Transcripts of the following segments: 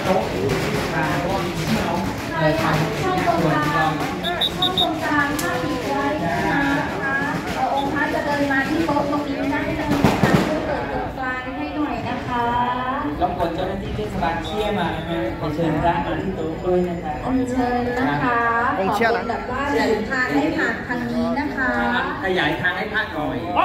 โต๊ะมาเพราะว่ามีพี่น้องทางส่วนรองช่องตรงกลางถ้าผิดไว้นะคะองค์พระจะเดินมาที่โต๊ะตรงนี้ได้เลยนะคะช่วยเปิดตรงกลางให้หน่อยนะคะรบกวนเจ้าหน้าที่เทศบาลเชี่ยมานะฮะขอเชิญพระมาที่โต๊ะด้วยนะคะเชิญนะคะขอเป็นแบบว่าเดินทางให้ผ่านทางนี้นะคะขยายทางให้พระหน่อย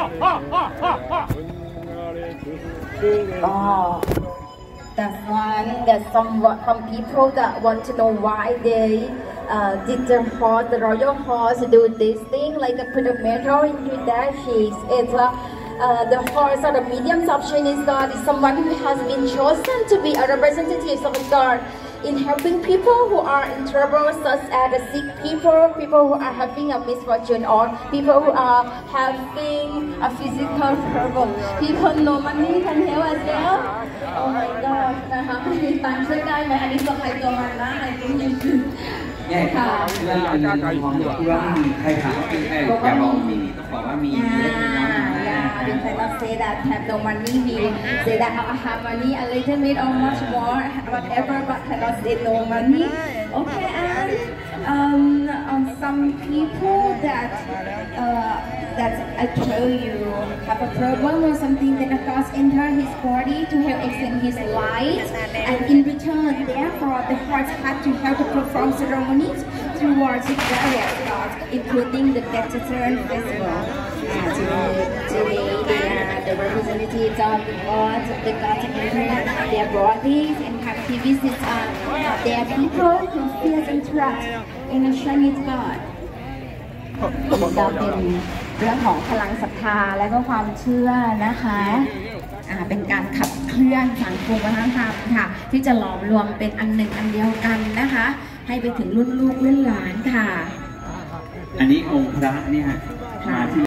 That's some people that want to know why they did the royal horse do this thing like put a metal into their cheeks. It's the horse or the medium of Chinese God is someone who has been chosen to be a representative of God in helping people who are in trouble, such as the sick people, people who are having a misfortune, or people who are having a physical problem. People no money can help as well. Oh my God! นะคะมีตังค์ช่วยได้ไหมอันนี้ตัวใครตัวมันนะไอ้ตรงนี้เนี่ยค่ะเรื่องเป็นของที่ว่ามีใครถามว่าเป็นใครอย่าบอกมีต้องบอกว่ามีเล็กน้อย We cannot say that have no money. We say that I have money a little bit or much more, whatever, but cannot say no money. Okay, and some people that I tell you have a problem or something that God enter his body to help extend his life, and in return, therefore, the heart had to help to perform ceremonies towards various gods, including the Vegetarian festival. Today, they are the representatives of the gods enter their bodies and have to visit their people who feel interest in a Chinese god. เราเป็นเรื่องของพลังศรัทธาและก็ความเชื่อนะคะเป็นการขับเคลื่อนสังคมวัฒนธรรมค่ะที่จะหลอมรวมเป็นอันหนึ่งอันเดียวกันนะคะให้ไปถึงรุ่นลูกรุ่นหลานค่ะอันนี้องค์พระเนี่ยมาที่